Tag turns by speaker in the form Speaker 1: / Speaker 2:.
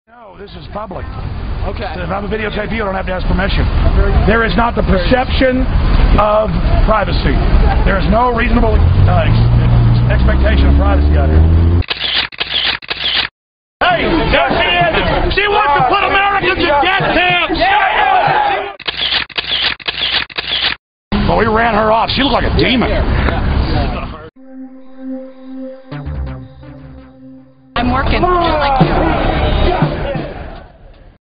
Speaker 1: No, this is public.
Speaker 2: Okay.
Speaker 1: If I'm a videotape you, I don't have to ask permission. There is not the perception of privacy. There is no reasonable expectation of privacy out here. Hey, there she is! She wants to put Americans in death camps! Well, we ran her off. She looked like a demon.
Speaker 3: I'm working just like you.